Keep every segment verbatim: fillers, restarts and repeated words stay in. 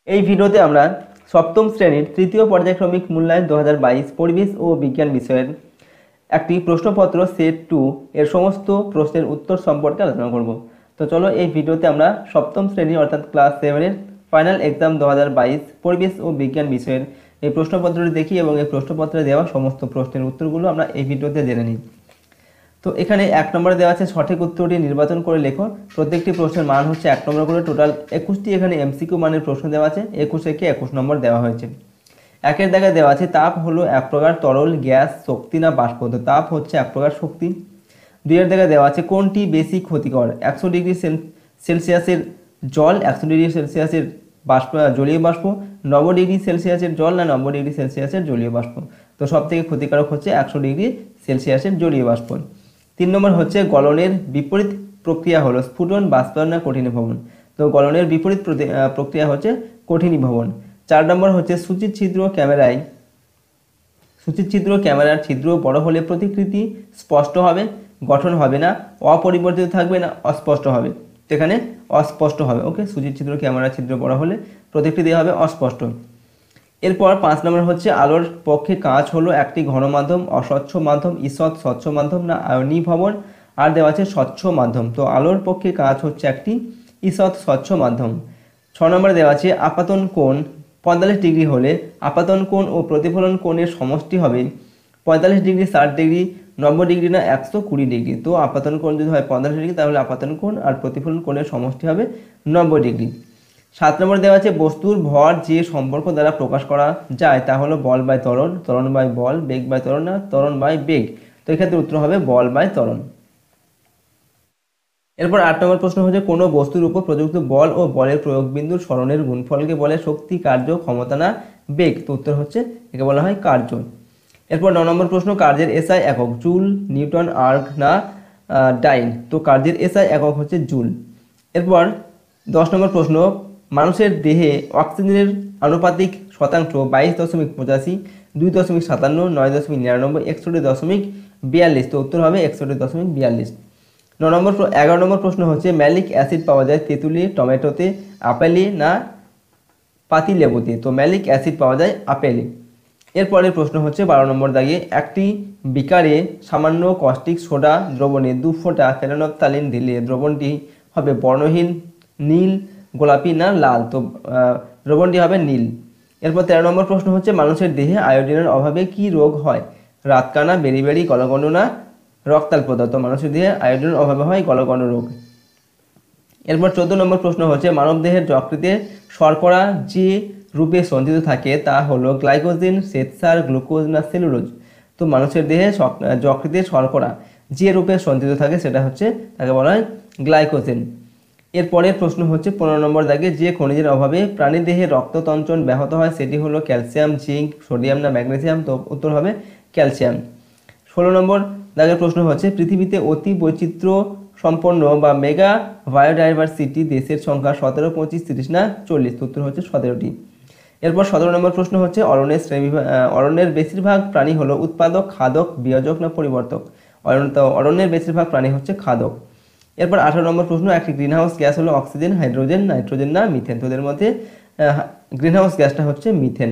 এই ভিডিওতে আমরা সপ্তম শ্রেণীর তৃতীয় পর্যায়ক্রমিক মূল্যায়ন দু হাজার বাইশ পরিবেশ ও বিজ্ঞান বিষয়ের একটি প্রশ্নপত্র সেট টু এর সমস্ত প্রশ্নের উত্তর সম্পর্কে আলোচনা করব। তো চলো এই ভিডিওতে আমরা সপ্তম শ্রেণী অর্থাৎ ক্লাস সেভেনের ফাইনাল এক্সাম দু হাজার বাইশ পরিবেশ ও বিজ্ঞান বিষয়ের এই প্রশ্নপত্রটি দেখি এবং এই প্রশ্নপত্রে দেওয়া সমস্ত প্রশ্নের উত্তরগুলো আমরা এই ভিডিওতে জেনে নিই। তো এখানে এক নম্বরে দেওয়া আছে সঠিক উত্তরটি নির্বাচন করে লেখো। প্রত্যেকটি প্রশ্নের মান হচ্ছে এক নম্বর করে, টোটাল একুশটি এখানে এমসিকিউ মানের প্রশ্ন দেওয়া আছে, একুশ একে একুশ নম্বর দেওয়া হয়েছে। একের দাগে দেওয়া আছে তাপ হলো এক প্রকার তরল, গ্যাস, শক্তি না বাষ্প। তো তাপ হচ্ছে এক প্রকার শক্তি। দুইয়ের দাগে দেওয়া আছে কোনটি বেশি ক্ষতিকর, একশো ডিগ্রি সেলসিয়াসের জল, একশো ডিগ্রি সেলসিয়াসের বাষ্প জলীয় বাষ্প, নব্বই ডিগ্রি সেলসিয়াসের জল না নব্বই ডিগ্রি সেলসিয়াসের জলীয় বাষ্প। তো সব থেকে ক্ষতিকারক হচ্ছে একশো ডিগ্রি সেলসিয়াসের জলীয় বাষ্প। তিন নম্বর হচ্ছে গলনের বিপরীত প্রক্রিয়া হলো স্ফুটন, বাষ্পায়ন না কঠিনীভবন। তো গলনের বিপরীত প্রক্রিয়া হচ্ছে কঠিনীভবন। চার নম্বর হচ্ছে সূচির ছিদ্র ক্যামেরায় সূচির ছিদ্র ক্যামেরার ছিদ্র বড় হলে প্রতিকৃতি স্পষ্ট হবে, গঠন হবে না, অপরিবর্তিত থাকবে না অস্পষ্ট হবে। এখানে অস্পষ্ট হবে। ওকে, সূচির ছিদ্র ক্যামেরার ছিদ্র বড় হলে প্রতিকৃতি হবে অস্পষ্ট। এরপর পাঁচ নম্বর হচ্ছে আলোর পক্ষে কাঁচ হলো একটি ঘন মাধ্যম, অস্বচ্ছ মাধ্যম, ঈষৎ স্বচ্ছ মাধ্যম না আয়নীভবন। আর দেওয়া আছে স্বচ্ছ মাধ্যম। তো আলোর পক্ষে কাঁচ হচ্ছে একটি ঈষৎ স্বচ্ছ মাধ্যম। ছ নম্বরে দেওয়া আছে আপাতন কোণ পঁয়তাল্লিশ ডিগ্রি হলে আপাতন কোণ ও প্রতিফলন কোণের সমষ্টি হবে পঁয়তাল্লিশ ডিগ্রি, ষাট ডিগ্রি, নব্বই ডিগ্রি না একশো কুড়ি ডিগ্রি। তো আপাতন কোণ যদি হয় পঁয়তাল্লিশ ডিগ্রি তাহলে আপাতন কোণ আর প্রতিফলন কোণের সমষ্টি হবে নব্বই ডিগ্রি। সাত নম্বর দেওয়া আছে বস্তুর ভর যে সম্পর্ক দ্বারা প্রকাশ করা যায় তা হলো বল বাই ত্বরণ, ত্বরণ বাই বল, বেগ বাই ত্বরণ না ত্বরণ বাই বেগ। তো এক্ষেত্রে উত্তর হবে বল বাই ত্বরণ। এরপর আট নম্বর প্রশ্ন হচ্ছে কোনো বস্তুর উপর প্রযুক্ত বল ও বলের প্রয়োগ বিন্দুর সরণের গুণফলকে বলে শক্তি, কার্য, ক্ষমতা না বেগ। তো উত্তর হচ্ছে একে বলা হয় কার্য। এরপর ন নম্বর প্রশ্ন কার্যের এসআই একক জুল, নিউটন, আর্ক না ডাইন। তো কার্যের এসআই একক হচ্ছে জুল। এরপর দশ নম্বর প্রশ্ন মানুষের দেহে অক্সিজেনের আনুপাতিক শতাংশ বাইশ দশমিক পঁচাশি, দুই দশমিক সাতান্ন, নয় দশমিক নিরানব্বই, একষট্টি দশমিক বিয়াল্লিশ। তো উত্তর হবে একষট্টি দশমিক বিয়াল্লিশ। ন নম্বর এগারো নম্বর প্রশ্ন হচ্ছে ম্যালিক অ্যাসিড পাওয়া যায় তেঁতুলে, টমেটোতে, আপেলে না পাতিলেবুতে। তো ম্যালিক অ্যাসিড পাওয়া যায় আপেলে। এরপরের প্রশ্ন হচ্ছে বারো নম্বর দাগে একটি বিকারে সামান্য কস্টিক সোডা দ্রবণে দু ফোঁটা ফেরানফথালিন দিলে দ্রবণটি হবে বর্ণহীন, নীল, গোলাপি না লাল। তো দ্রবণটি হবে নীল। এরপর তেরো নম্বর প্রশ্ন হচ্ছে মানুষের দেহে আয়োডিনের অভাবে কি রোগ হয়, রাতকানা, বেরিবেরি, গলগণ্ড না রক্তাল্পতা। তো মানুষের দেহে আয়োডিনের অভাবে হয় গলগণ্ড রোগ। এরপর চোদ্দ নম্বর প্রশ্ন হচ্ছে মানবদেহের যকৃতে শর্করা যে রূপে সঞ্চিত থাকে তা হলো গ্লাইকোজেন, শ্বেতসার, গ্লুকোজ না সেলুলোজ। তো মানুষের দেহে যকৃতে শর্করা যে রূপে সঞ্চিত থাকে সেটা হচ্ছে তাকে বলা হয় গ্লাইকোজেন। এরপরের প্রশ্ন হচ্ছে পনেরো নম্বর দাগে যে খনিজের অভাবে প্রাণীদেহে রক্ততঞ্চন ব্যাহত হয় সেটি হলো ক্যালসিয়াম, জিঙ্ক, সোডিয়াম না ম্যাগনেসিয়াম। তো উত্তর হবে ক্যালসিয়াম। ষোলো নম্বর দাগের প্রশ্ন হচ্ছে পৃথিবীতে অতি বৈচিত্র্য সম্পন্ন বা মেগা বায়োডাইভার্সিটি দেশের সংখ্যা সতেরো, পঁচিশ, তিরিশ না চল্লিশ। উত্তর হচ্ছে সতেরোটি। এরপর সতেরো নম্বর প্রশ্ন হচ্ছে অরণ্যের শ্রেণী অরণ্যের বেশিরভাগ প্রাণী হলো উৎপাদক, খাদক, বিয়োজক না পরিবর্তক। অরণ্যের বেশিরভাগ প্রাণী হচ্ছে খাদক। এরপর আঠারো নম্বর প্রশ্ন একটি গ্রিনহাউস গ্যাস হলো অক্সিজেন, হাইড্রোজেন, নাইট্রোজেন না মিথেন। তোদের মধ্যে গ্রিনহাউস গ্যাসটা হচ্ছে মিথেন।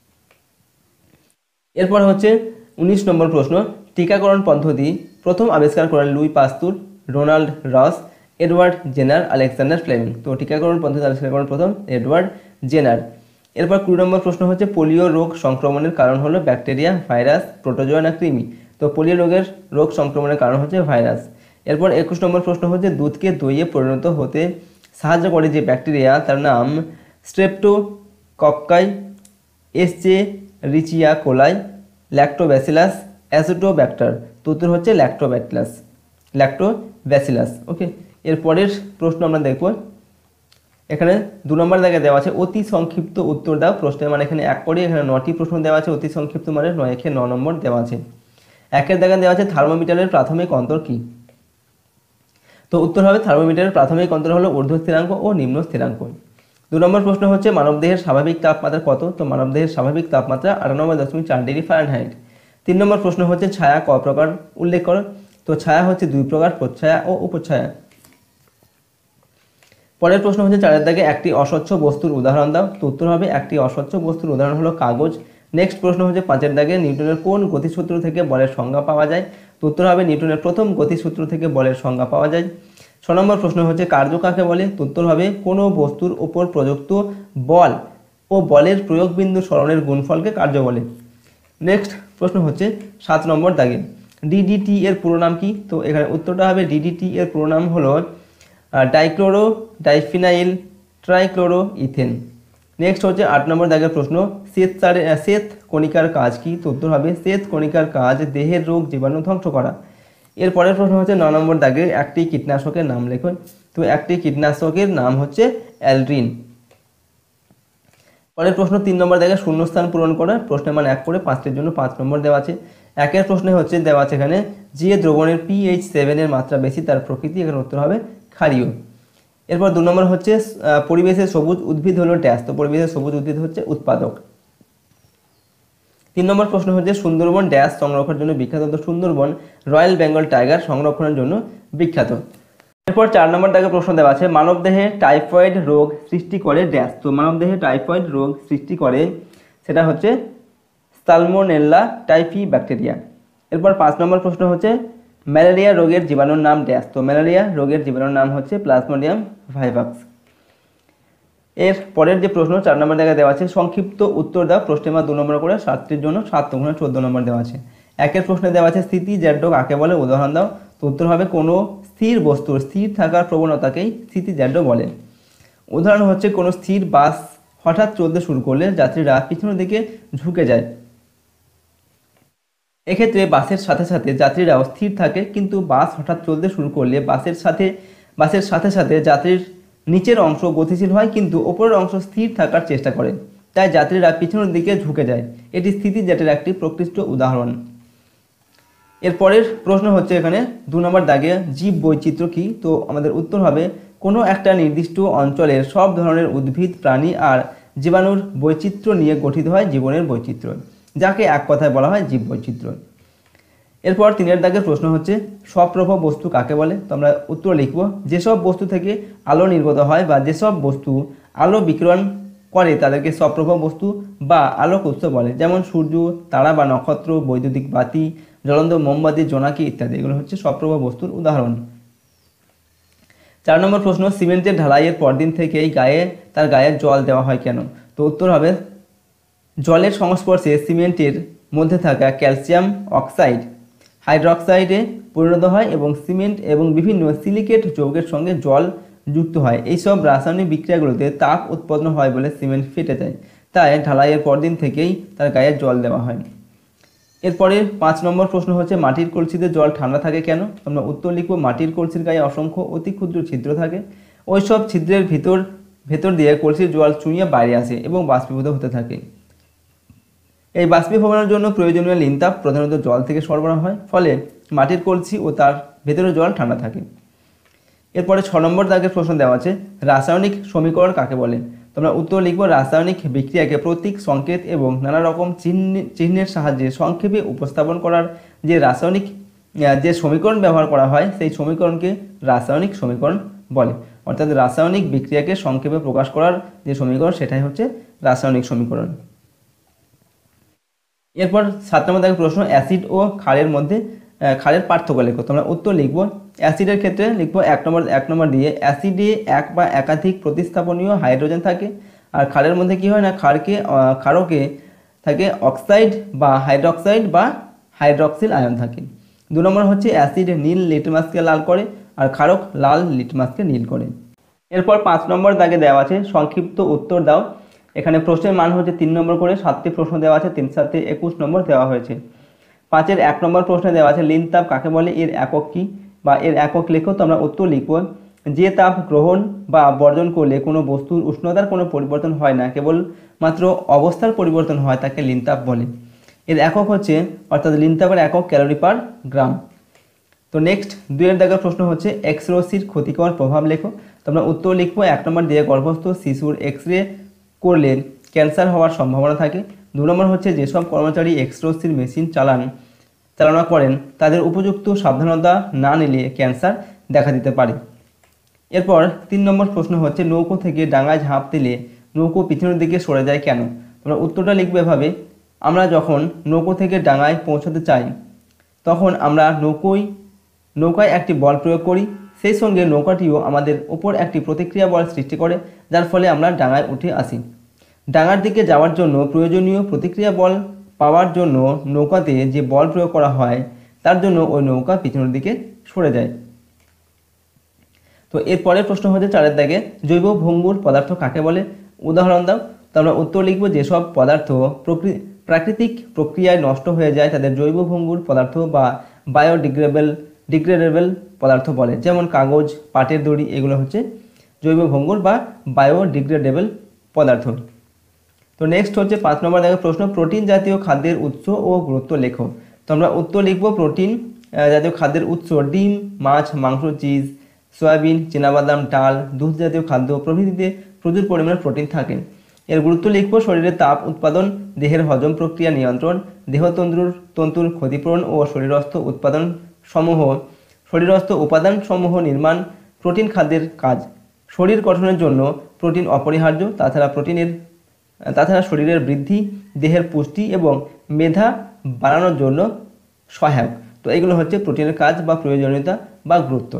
এরপর হচ্ছে উনিশ নম্বর প্রশ্ন টিকাকরণ পদ্ধতি প্রথম আবিষ্কার করেন Louis Pasteur, Ronald Ross, Edward Jenner, Alexander Fleming. তো টিকাকরণ পদ্ধতি আবিষ্কার করেন প্রথম এডওয়ার্ড জেনার। এরপর কুড়ি নম্বর প্রশ্ন হচ্ছে পোলিও রোগ সংক্রমণের কারণ হলো ব্যাকটেরিয়া, ভাইরাস, প্রোটোজোয়া না কৃমি। তো পোলিও রোগের রোগ সংক্রমণের কারণ হচ্ছে ভাইরাস। এরপর একুশ নম্বর প্রশ্ন হচ্ছে দুধকে দইয়ে পরিণত হতে সাহায্য করে যে ব্যাকটেরিয়া তার নাম streptococci, Escherichia coli, Lactobacillus, Azotobacter. তো উত্তর হচ্ছে ল্যাক্টোব্যাসিলাস ল্যাক্টোব্যাসিলাস ওকে। এরপরের প্রশ্ন আমরা দেখব। এখানে দু নম্বর জায়গায় দেওয়া আছে অতি সংক্ষিপ্ত উত্তর দাও প্রশ্নের মানে এখানে এক করে এখানে নটি প্রশ্ন দেওয়া আছে, অতি সংক্ষিপ্ত মানে নয় একে ন নম্বর দেওয়া আছে। একের জায়গায় দেওয়া আছে থার্মোমিটারের প্রাথমিক অন্তর কি। তো উত্তর হবে থার্মোমিটারের প্রাথমিক অন্তর হলো ঊর্ধ্ব স্থিরাঙ্ক ও নিম্ন স্থিরাঙ্ক। দু নম্বর প্রশ্ন হচ্ছে মানবদেহের স্বাভাবিক তাপমাত্রা কত। তো মানবদেহের স্বাভাবিক তাপমাত্রা আটানব্বই দশমিক চার ডিগ্রি ফারেনহাইট। তিন নম্বর প্রশ্ন হচ্ছে ছায়া ক প্রকার উল্লেখ করো। তো ছায়া হচ্ছে দুই প্রকার, প্রচ্ছায়া ও উপচ্ছায়া। পরের প্রশ্ন হচ্ছে চারের দাগে একটি অস্বচ্ছ বস্তুর উদাহরণ দাও। তো উত্তর হবে একটি অস্বচ্ছ বস্তুর উদাহরণ হলো কাগজ। নেক্সট প্রশ্ন হচ্ছে পাঁচের দাগে নিউটনের কোন গতিসূত্র থেকে বলের সংজ্ঞা পাওয়া যায়। তো উত্তর হবে নিউটনের প্রথম গতিসূত্র থেকে বলের সংজ্ঞা পাওয়া যায়। ছ নম্বর প্রশ্ন হচ্ছে কার্য কাকে বলে। তো উত্তর হবে কোনো বস্তুর উপর প্রযুক্ত বল ও বলের প্রয়োগ বিন্দু সরণের গুণফলকে কার্য বলে। নেক্সট প্রশ্ন হচ্ছে সাত নম্বর দাগে ডিডিটি এর পুরো নাম কি। তো এখানে উত্তরটা হবে ডিডিটি এর পুরো নাম হলো dichloro diphenyl trichloro ethane. Next হচ্ছে আট নম্বর দাগের প্রশ্ন শ্বেত শ্বেত কণিকার কাজ কি। তো উত্তর হবে শ্বেত কণিকার কাজ দেহের রোগ জীবাণু ধ্বংস করা। এর পরের প্রশ্ন হচ্ছে ন নম্বর দাগে একটি কীটনাশকের নাম লেখুন। তো একটি কীটনাশকের নাম হচ্ছে অ্যালড্রিন। পরের প্রশ্ন তিন নম্বর দাগে শূন্যস্থান পূরণ করা। প্রশ্নের মান এক করে পাঁচটির জন্য পাঁচ নম্বর দেওয়া আছে। একের প্রশ্নে হচ্ছে দেওয়া আছে এখানে যে দ্রবণের পিএইচ সেভেনের মাত্রা বেশি তার প্রকৃতি, এখানে উত্তর হবে ক্ষারীয়। এরপর দু নম্বর হচ্ছে পরিবেশের সবুজ উদ্ভিদ হলো ড্যাশ। তো পরিবেশের সবুজ উদ্ভিদ হচ্ছে উৎপাদক। তিন নম্বর প্রশ্ন হচ্ছে সুন্দরবন ড্যাশ সংরক্ষণের জন্য বিখ্যাত। তো সুন্দরবন রয়্যাল বেঙ্গল টাইগার সংরক্ষণের জন্য বিখ্যাত। এরপর চার নম্বর দাগে প্রশ্ন দেওয়া আছে মানবদেহে টাইফয়েড রোগ সৃষ্টি করে ড্যাশ। তো মানবদেহে টাইফয়েড রোগ সৃষ্টি করে সেটা হচ্ছে সালমোনেল্লা টাইফি ব্যাকটেরিয়া। এরপর পাঁচ নম্বর প্রশ্ন হচ্ছে ম্যালেরিয়া রোগের জীবাণুর নাম ড্যাশ। তো ম্যালেরিয়া রোগের জীবাণুর নাম হচ্ছে প্লাজমোডিয়াম ভাইভাক্স। এর পরের যে প্রশ্ন চার নম্বর জায়গায় দেওয়া আছে সংক্ষিপ্ত উত্তর দাও। প্রশ্নের মান দু নম্বর করে সাতটির জন্য সাত গুণে চোদ্দ নম্বর দেওয়া আছে। একের প্রশ্নে দেওয়া আছে স্থিতিজাড্য কাকে বলে, উদাহরণ দাও। তো উত্তর হবে কোনো স্থির বস্তুর স্থির থাকার প্রবণতাকেই স্থিতিজাড্য বলে। উদাহরণ হচ্ছে কোনো স্থির বাস হঠাৎ চলতে শুরু করলে যাত্রীরা পিছনের দিকে ঝুঁকে যায়। এক্ষেত্রে বাসের সাথে সাথে যাত্রীরাও স্থির থাকে, কিন্তু বাস হঠাৎ চলতে শুরু করলে বাসের সাথে বাসের সাথে সাথে যাত্রীর নিচের অংশ গতিশীল হয় কিন্তু ওপরের অংশ স্থির থাকার চেষ্টা করে, তাই যাত্রীরা পিছনের দিকে ঝুঁকে যায়। এটি স্থিতিজাড্যের একটি প্রকৃষ্ট উদাহরণ। এরপরের প্রশ্ন হচ্ছে এখানে দু নম্বর দাগে জীব বৈচিত্র্য কী। তো আমাদের উত্তর হবে কোনো একটা নির্দিষ্ট অঞ্চলের সব ধরনের উদ্ভিদ প্রাণী আর জীবাণুর বৈচিত্র্য নিয়ে গঠিত হয় জীবনের বৈচিত্র্য, যাকে এক কথায় বলা হয় জীব বৈচিত্র্য। এরপর তিনের দাগের প্রশ্ন হচ্ছে সপ্রভ বস্তু কাকে বলে। তো আমরা উত্তর লিখব যেসব বস্তু থেকে আলো নির্গত হয় বা যেসব বস্তু আলো বিকিরণ করে তাদেরকে সপ্রভ বস্তু বা আলোক উৎস বলে, যেমন সূর্য, তারা বা নক্ষত্র, বৈদ্যুতিক বাতি, জ্বলন্ত মোমবাতি, জোনাকি ইত্যাদি। এগুলো হচ্ছে সপ্রভ বস্তুর উদাহরণ। চার নম্বর প্রশ্ন সিমেন্টের ঢালাইয়ের পরদিন থেকেই গায়ে তার গায়ে জল দেওয়া হয় কেন। তো উত্তর হবে জলের সংস্পর্শে সিমেন্টের মধ্যে থাকা ক্যালসিয়াম অক্সাইড হাইড্রক্সাইডে পরিণত হয় এবং সিমেন্ট এবং বিভিন্ন সিলিকেট যৌগের সঙ্গে জল যুক্ত হয়। এইসব রাসায়নিক বিক্রিয়াগুলোতে তাপ উৎপন্ন হয় বলে সিমেন্ট ফেটে যায়, তাই ঢালাইয়ের পরদিন থেকেই তার গায়ে জল দেওয়া হয়। এরপরে পাঁচ নম্বর প্রশ্ন হচ্ছে মাটির কলসিতে জল ঠান্ডা থাকে কেন। আমরা উত্তর লিখব মাটির কলসির গায়ে অসংখ্য অতি ক্ষুদ্র ছিদ্র থাকে। ওই সব ছিদ্রের ভিতর ভেতর দিয়ে কলসির জল চুইয়ে বাইরে আসে এবং বাষ্পীভূত হতে থাকে। এই বাষ্পীভবনের জন্য প্রয়োজনীয় লিনতাপ প্রধানত জল থেকে সরবরাহ হয়, ফলে মাটির কলসি ও তার ভেতরে জল ঠান্ডা থাকে। এরপরে ছ নম্বর দাগের প্রশ্ন দেওয়া আছে রাসায়নিক সমীকরণ কাকে বলে। তোমরা উত্তর লিখব রাসায়নিক বিক্রিয়াকে প্রতীক, সংকেত এবং নানা রকম চিহ্ন চিহ্নের সাহায্যে সংক্ষেপে উপস্থাপন করার যে রাসায়নিক যে সমীকরণ ব্যবহার করা হয় সেই সমীকরণকে রাসায়নিক সমীকরণ বলে। অর্থাৎ রাসায়নিক বিক্রিয়াকে সংক্ষেপে প্রকাশ করার যে সমীকরণ সেটাই হচ্ছে রাসায়নিক সমীকরণ। এরপর সাত নম্বর দাগের প্রশ্ন অ্যাসিড ও ক্ষারের মধ্যে ক্ষারের পার্থক্য লেখো। তোমরা উত্তর লিখব অ্যাসিডের ক্ষেত্রে লিখব এক নম্বর এক নম্বর দিয়ে অ্যাসিডে এক বা একাধিক প্রতিস্থাপনীয় হাইড্রোজেন থাকে, আর ক্ষারের মধ্যে কি হয় না ক্ষারকে ক্ষারকে থাকে অক্সাইড বা হাইড্রক্সাইড বা হাইড্রক্সিল আয়ন থাকে। দু নম্বর হচ্ছে অ্যাসিড নীল লিটমাসকে লাল করে আর ক্ষারক লাল লিটমাসকে নীল করে। এরপর পাঁচ নম্বর দাগে দেওয়া আছে সংক্ষিপ্ত উত্তর দাও। এখানে প্রশ্নের মান হচ্ছে তিন নম্বর করে সাতটি প্রশ্ন দেওয়া আছে, তিন সাথে একুশ নম্বর দেওয়া হয়েছে। পাঁচের এক নম্বর প্রশ্নে দেওয়া আছে লিনতাপ কাকে বলে, এর একক কী বা এর একক লেখো। তো আমরা উত্তর লিখব যে তাপ গ্রহণ বা বর্জন করলে কোনো বস্তুর উষ্ণতার কোনো পরিবর্তন হয় না, কেবল মাত্র অবস্থার পরিবর্তন হয়, তাকে লিনতাপ বলে। এর একক হচ্ছে অর্থাৎ লিনতাপের একক ক্যালোরি পার গ্রাম। তো নেক্সট দুইয়ের দাগের প্রশ্ন হচ্ছে এক্স রশ্মির ক্ষতিকর প্রভাব লেখো। তো আমরা উত্তর লিখব এক নম্বর দিয়ে গর্ভস্থ শিশুর এক্স রে করলে ক্যান্সার হওয়ার সম্ভাবনা থাকে। দু নম্বর হচ্ছে যেসব কর্মচারী এক্স রশ্মির মেশিন চালান চালনা করেন তাদের উপযুক্ত সাবধানতা না নিলে ক্যান্সার দেখা দিতে পারে। এরপর তিন নম্বর প্রশ্ন হচ্ছে নৌকো থেকে ডাঙায় ঝাঁপ দিলে নৌকো পিছনের দিকে সরে যায় কেন? তোমরা উত্তরটা লিখবে এভাবে, আমরা যখন নৌকো থেকে ডাঙায় পৌঁছতে চাই তখন আমরা নৌকোয় নৌকায় একটি বল প্রয়োগ করি, সেই সঙ্গে নৌকাটিও আমাদের ওপর একটি প্রতিক্রিয়া বল সৃষ্টি করে, যার ফলে আমরা ডাঙায় উঠে আসি। ডাঙার দিকে যাওয়ার জন্য প্রয়োজনীয় প্রতিক্রিয়া বল পাওয়ার জন্য নৌকাতে যে বল প্রয়োগ করা হয় তার জন্য ওই নৌকা পিছনের দিকে সরে যায়। তো এর পরের প্রশ্ন হচ্ছে চারের দাগে, জৈব ভঙ্গুর পদার্থ কাকে বলে? উদাহরণ দাও। তো আমরা উত্তর লিখব, যেসব পদার্থ প্রাকৃতিক প্রক্রিয়ায় নষ্ট হয়ে যায় তাদের জৈব ভঙ্গুর পদার্থ বা বায়োডিগ্রেডেবল ডিগ্রেডেবল পদার্থ বলে। যেমন কাগজ, পাটের দড়ি, এগুলো হচ্ছে জৈব ভঙ্গুর বা বায়োডিগ্রেডেবল পদার্থ। তো নেক্সট হচ্ছে পাঁচ নম্বর দেখো প্রশ্ন, প্রোটিন জাতীয় খাদ্যের উৎস ও গুরুত্ব লেখো। তো আমরা উত্তর লিখব, প্রোটিন জাতীয় খাদ্যের উৎস ডিম, মাছ, মাংস, চিজ, সয়াবিন, চীনাবাদাম, ডাল, দুধ জাতীয় খাদ্য প্রভৃতিতে প্রচুর পরিমাণে প্রোটিন থাকে। এর গুরুত্ব লিখব, শরীরের তাপ উৎপাদন, দেহের হজম প্রক্রিয়া নিয়ন্ত্রণ, দেহতন্তুর তন্তুর ক্ষতিপূরণ ও শরীরস্থ উৎপাদন সমূহ শরীরস্থ উপাদান সমূহ নির্মাণ প্রোটিন খাদ্যের কাজ। শরীর গঠনের জন্য প্রোটিন অপরিহার্য। তাছাড়া প্রোটিনের তাছাড়া শরীরের বৃদ্ধি, দেহের পুষ্টি এবং মেধা বাড়ানোর জন্য সহায়ক। তো এগুলো হচ্ছে প্রোটিনের কাজ বা প্রয়োজনীয়তা বা গুরুত্ব।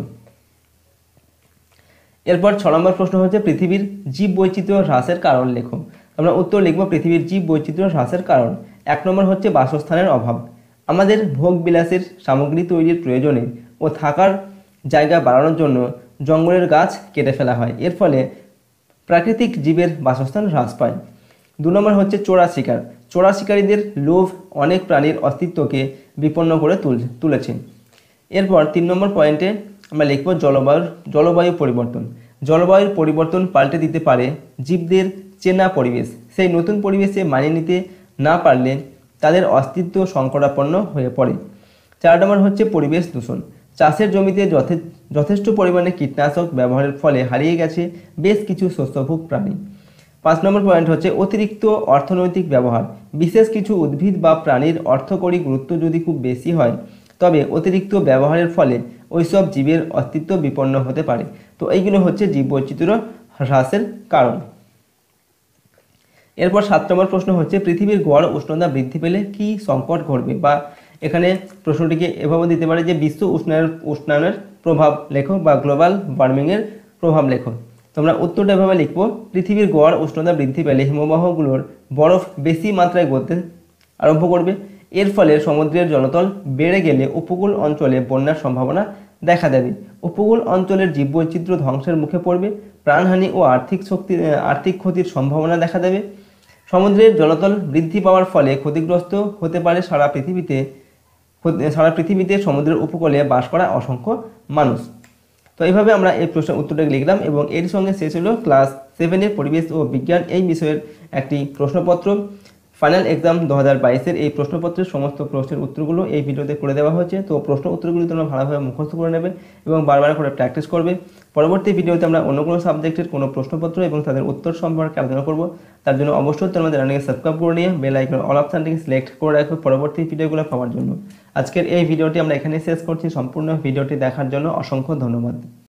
এরপর ছ নম্বর প্রশ্ন হচ্ছে পৃথিবীর জীব বৈচিত্র্য হ্রাসের কারণ লেখো। আমরা উত্তর লিখব, পৃথিবীর জীব বৈচিত্র্য হ্রাসের কারণ এক নম্বর হচ্ছে বাসস্থানের অভাব। আমাদের ভোগ বিলাসের সামগ্রী তৈরির প্রয়োজনে ও থাকার জায়গা বাড়ানোর জন্য জঙ্গলের গাছ কেটে ফেলা হয়, এর ফলে প্রাকৃতিক জীবের বাসস্থান হ্রাস পায়। দু নম্বর হচ্ছে চোরা শিকার। চোরা শিকারীদের লোভ অনেক প্রাণীর অস্তিত্বকে বিপন্ন করে তুল তুলেছে। এরপর তিন নম্বর পয়েন্টে আমরা লিখব জলবায়ুর জলবায়ু পরিবর্তন। জলবায়ুর পরিবর্তন পাল্টে দিতে পারে জীবদের চেনা পরিবেশ। সেই নতুন পরিবেশে মানিয়ে নিতে না পারলে তাদের অস্তিত্ব সংকটাপন্ন হয়ে পড়ে। চার নম্বর হচ্ছে পরিবেশ দূষণ। চাষের জমিতে যথেষ্ট পরিমাণে কীটনাশক ব্যবহারের ফলে হারিয়ে গেছে বেশ কিছু শস্যভোগ প্রাণী। পাঁচ নম্বর পয়েন্ট হচ্ছে অতিরিক্ত অর্থনৈতিক ব্যবহার। বিশেষ কিছু উদ্ভিদ বা প্রাণীর অর্থকরী গুরুত্ব যদি খুব বেশি হয় তবে অতিরিক্ত ব্যবহারের ফলে ওইসব জীবের অস্তিত্ব বিপন্ন হতে পারে। তো এইগুলো হচ্ছে জীববৈচিত্র্য হ্রাসের কারণ। এরপর সাত নম্বর প্রশ্ন হচ্ছে পৃথিবীর গড় উষ্ণতা বৃদ্ধি পেলে কি সংকট ঘটবে? বা এখানে প্রশ্নটিকে এভাবে দিতে পারে যে বিশ্ব উষ্ণায়নের উষ্ণায়নের প্রভাব লেখো বা গ্লোবাল ওয়ার্মিংয়ের প্রভাব লেখো। তোমরা উত্তরটা এভাবে লিখবো, পৃথিবীর গড় উষ্ণতা বৃদ্ধি পেলে হিমবাহগুলোর বরফ বেশি মাত্রায় গলতে আরম্ভ করবে। এর ফলে সমুদ্রের জলতল বেড়ে গেলে উপকূল অঞ্চলে বন্যার সম্ভাবনা দেখা দেবে। উপকূল অঞ্চলের জীববৈচিত্র্য ধ্বংসের মুখে পড়বে। প্রাণহানি ও আর্থিক শক্তি আর্থিক ক্ষতির সম্ভাবনা দেখা দেবে। সমুদ্রের জলতল বৃদ্ধি পাওয়ার ফলে ক্ষতিগ্রস্ত হতে পারে সারা পৃথিবীতে সারা পৃথিবীতে সমুদ্রের উপকূলে বাস করা অসংখ্য মানুষ। তো এইভাবে আমরা এই প্রশ্নের উত্তরটা লিখলাম এবং এর সঙ্গে শেষ হলো ক্লাস সেভেনের পরিবেশ ও বিজ্ঞান এই বিষয়ের একটি প্রশ্নপত্র। ফাইনাল এক্সাম দু হাজার বাইশের এই প্রশ্নপত্রের সমস্ত প্রশ্নের উত্তরগুলো এই ভিডিওতে করে দেওয়া হয়েছে। তো প্রশ্ন উত্তরগুলি তোমরা ভালোভাবে মুখস্থ করে নেবে এবং বারবার করে প্র্যাকটিস করবে। পরবর্তী ভিডিওতে আমরা অন্য কোনো সাবজেক্টের কোনো প্রশ্নপত্র এবং তাদের উত্তর সম্পর্কে আলোচনা করব। তার জন্য অবশ্যই তোমাদের চ্যানেলকে সাবস্ক্রাইব করে নিয়ে বেল আইকন অল অপশনটিকে সিলেক্ট করে রাখবে পরবর্তী ভিডিওগুলো পাওয়ার জন্য। আজকের এই ভিডিওটি আমরা এখানে শেষ করছি। সম্পূর্ণ ভিডিওটি দেখার জন্য অসংখ্য ধন্যবাদ।